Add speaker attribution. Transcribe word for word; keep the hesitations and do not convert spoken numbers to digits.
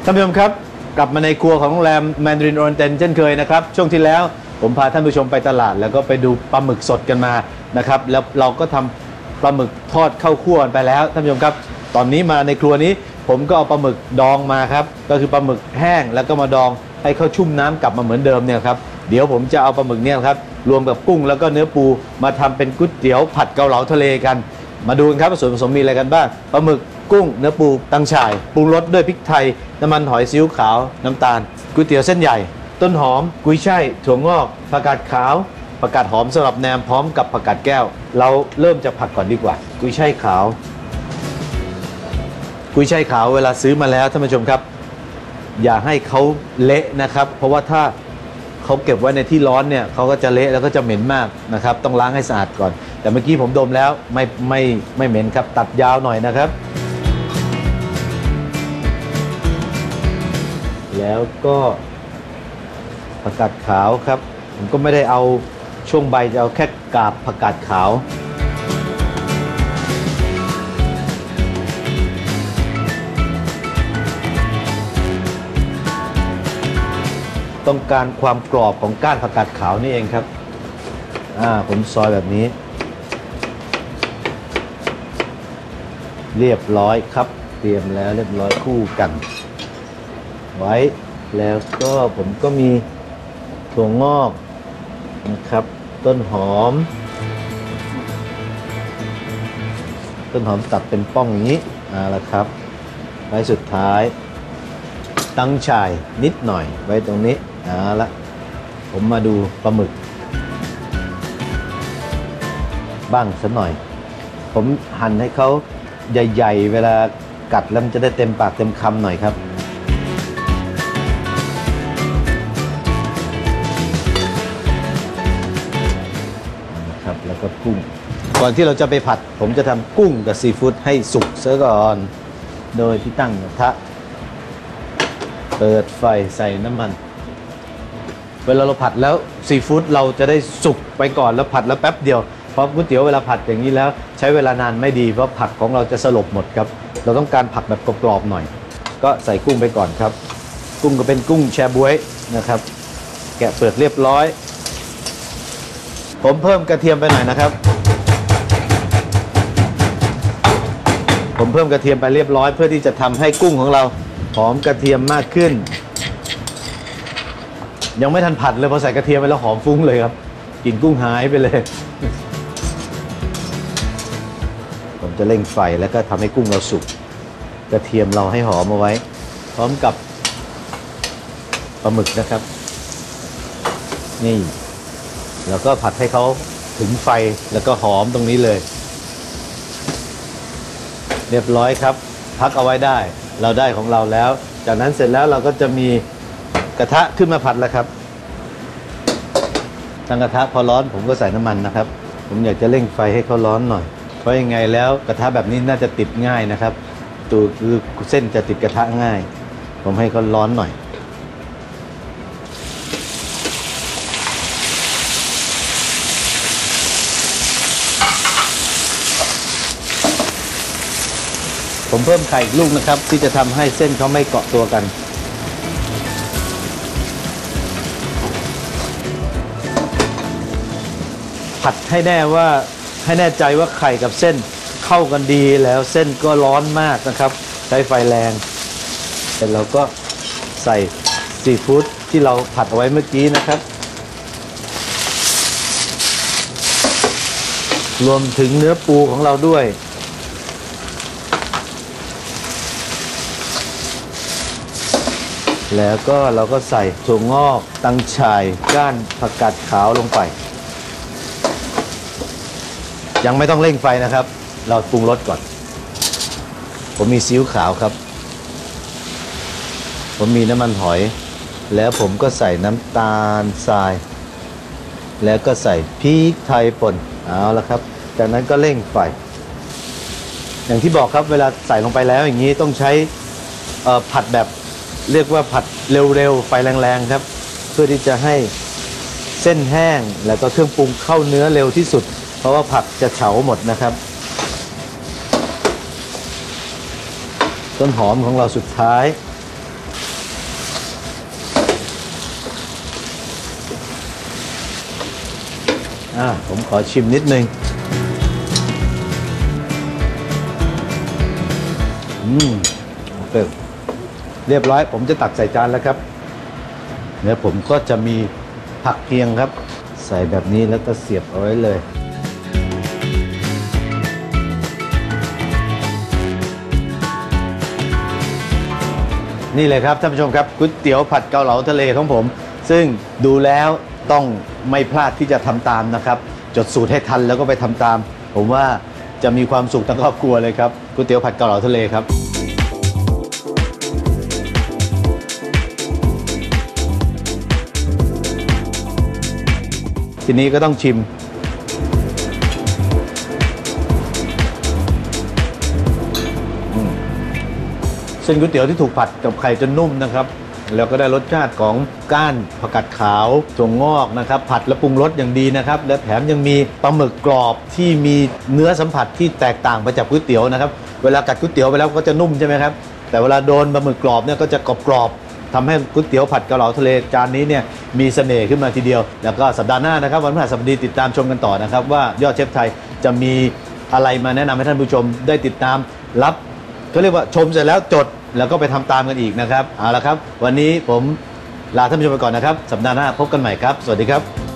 Speaker 1: ท่านผู้ชมครับกลับมาในครัวของโรงแรมแมนดารินโอเรนเตนเช่นเคยนะครับช่วงที่แล้วผมพาท่านผู้ชมไปตลาดแล้วก็ไปดูปลาหมึกสดกันมานะครับแล้วเราก็ทำปลาหมึกทอดเข้าคั่วไปแล้วท่านผู้ชมครับตอนนี้มาในครัวนี้ผมก็เอาปลาหมึกดองมาครับก็คือปลาหมึกแห้งแล้วก็มาดองให้เขาชุ่มน้ำกลับมาเหมือนเดิมเนี่ยครับเดี๋ยวผมจะเอาปลาหมึกเนี่ยครับรวมกับกุ้งแล้วก็เนื้อปูมาทำเป็นก๋วยเตี๋ยวผัดเกาเหลาทะเลกันมาดูกันครับส่วนผสมมีอะไรกันบ้างปลาหมึกกุ้งเนื้อปูตังฉ่ายปรุงรสด้วยพริกไทยน้ำมันหอยซีอิ๊วขาวน้ำตาลก๋วยเตี๋ยวเส้นใหญ่ต้นหอมกุ้ยช่ายถั่วงอกผักกาดขาวผักกาดหอมสำหรับแหนมพร้อมกับผักกาดแก้วเราเริ่มจากผักก่อนดีกว่ากุ้ยช่ายขาวกุ้ยช่ายขาวเวลาซื้อมาแล้วท่านผู้ชมครับอย่าให้เขาเละนะครับเพราะว่าถ้าเขาเก็บไว้ในที่ร้อนเนี่ยเขาก็จะเละแล้วก็จะเหม็นมากนะครับต้องล้างให้สะอาดก่อนแต่เมื่อกี้ผมดมแล้วไม่ไม่ไม่เหม็นครับตัดยาวหน่อยนะครับแล้วก็ผักกาดขาวครับผมก็ไม่ได้เอาช่วงใบจะเอาแค่กาบผักกาดขาวต้องการความกรอบของก้านผักกาดขาวนี่เองครับอ่าผมซอยแบบนี้เรียบร้อยครับเตรียมแล้วเรียบร้อยคู่กันไว้แล้วก็ผมก็มีถั่วงอกนะครับต้นหอมต้นหอมตัดเป็นป้องอย่างนี้อ่าละครับไว้สุดท้ายตั้งฉ่ายนิดหน่อยไว้ตรงนี้อ่าละผมมาดูปลาหมึกบ้างสักหน่อยผมหั่นให้เขาใหญ่ๆเวลากัดแล้วมันจะได้เต็มปากเต็มคำหน่อยครับนะครับแล้วก็กุ้งก่อนที่เราจะไปผัดผมจะทำกุ้งกับซีฟู้ดให้สุกเสียก่อนโดยที่ตั้งกระทะเปิดไฟใส่น้ำมันเวลาเราผัดแล้วซีฟู้ดเราจะได้สุกไปก่อนแล้วผัดแล้วแป๊บเดียวเพราะก๋วยเตี๋ยวเวลาผัดอย่างนี้แล้วใช้เวลานานไม่ดีเพราะผักของเราจะสลบหมดครับเราต้องการผักแบบกรอบๆหน่อยก็ใส่กุ้งไปก่อนครับกุ้งก็เป็นกุ้งแชบ๊วยนะครับแกะเปลือกเรียบร้อยผมเพิ่มกระเทียมไปหน่อยนะครับผมเพิ่มกระเทียมไปเรียบร้อยเพื่อที่จะทำให้กุ้งของเราหอมกระเทียมมากขึ้นยังไม่ทันผัดเลยพอใส่กระเทียมไปแล้วหอมฟุ้งเลยครับกลิ่นกุ้งหายไปเลยผมจะเร่งไฟแล้วก็ทำให้กุ้งเราสุกกระเทียมเราให้หอมเอาไว้พร้อมกับปลาหมึกนะครับนี่แล้วก็ผัดให้เขาถึงไฟแล้วก็หอมตรงนี้เลยเรียบร้อยครับพักเอาไว้ได้เราได้ของเราแล้วจากนั้นเสร็จแล้วเราก็จะมีกระทะขึ้นมาผัดแล้วครับตั้งกระทะพอร้อนผมก็ใส่น้ำมันนะครับผมอยากจะเร่งไฟให้เขาร้อนหน่อยเพราะยังไงแล้วกระทะแบบนี้น่าจะติดง่ายนะครับตัวคือเส้นจะติดกระทะง่ายผมให้เขาร้อนหน่อยผมเพิ่มไข่อีกลูกนะครับที่จะทำให้เส้นเขาไม่เกาะตัวกันผัดให้แน่ว่าให้แน่ใจว่าไข่กับเส้นเข้ากันดีแล้วเส้นก็ร้อนมากนะครับใช้ไฟแรงเสร็จเราก็ใส่ซีฟู้ดที่เราผัดเอาไว้เมื่อกี้นะครับรวมถึงเนื้อปูของเราด้วยแล้วก็เราก็ใส่ถั่วงอกตังฉ่ายก้านผักกาดขาวลงไปยังไม่ต้องเร่งไฟนะครับเราปรุงรสก่อนผมมีซีอิ๊วขาวครับผมมีน้ำมันหอยแล้วผมก็ใส่น้ำตาลทรายแล้วก็ใส่พริกไทยป่นเอาละครับจากนั้นก็เร่งไฟอย่างที่บอกครับเวลาใส่ลงไปแล้วอย่างนี้ต้องใช้ผัดแบบเรียกว่าผัดเร็วๆไฟแรงๆครับเพื่อที่จะให้เส้นแห้งแล้วก็เครื่องปรุงเข้าเนื้อเร็วที่สุดเพราะว่าผักจะเฉาหมดนะครับต้นหอมของเราสุดท้ายอ่าผมขอชิมนิดนึงอืมโอเคเรียบร้อยผมจะตักใส่จานแล้วครับเดี๋ยวผมก็จะมีผักเคียงครับใส่แบบนี้แล้วก็เสียบเอาไว้เลยนี่เลยครับท่านผู้ชมครับก๋วยเตี๋ยวผัดเกาเหลาทะเลของผมซึ่งดูแล้วต้องไม่พลาดที่จะทำตามนะครับจดสูตรให้ทันแล้วก็ไปทำตามผมว่าจะมีความสุขทั้งครอบครัวเลยครับก๋วยเตี๋ยวผัดเกาเหลาทะเลครับทีนี้ก็ต้องชิมเส้นก๋วยเตี๋ยวที่ถูกผัดกับไข่จนนุ่มนะครับแล้วก็ได้รสชาติของก้านผักกาดขาวถั่วงอกนะครับผัดและปรุงรสอย่างดีนะครับและแถมยังมีปลาหมึกกรอบที่มีเนื้อสัมผัสที่แตกต่างไปจากก๋วยเตี๋ยวนะครับเวลากัดก๋วยเตี๋ยวไปแล้วก็จะนุ่มใช่ไหมครับแต่เวลาโดนปลาหมึกกรอบเนี่ยก็จะกรอบๆทำให้ก๋วยเตี๋ยวผัดเกาเหลาทะเลจานนี้เนี่ยมีเสน่ห์ขึ้นมาทีเดียวแล้วก็สัปดาห์หน้านะครับวันพฤหัสบดีติดตามชมกันต่อนะครับว่ายอดเชฟไทยจะมีอะไรมาแนะนำให้ท่านผู้ชมได้ติดตามรับก็เรียกว่าชมเสร็จแล้วจดแล้วก็ไปทำตามกันอีกนะครับเอาละครับวันนี้ผมลาท่านผู้ชมไปก่อนนะครับสัปดาห์หน้าพบกันใหม่ครับสวัสดีครับ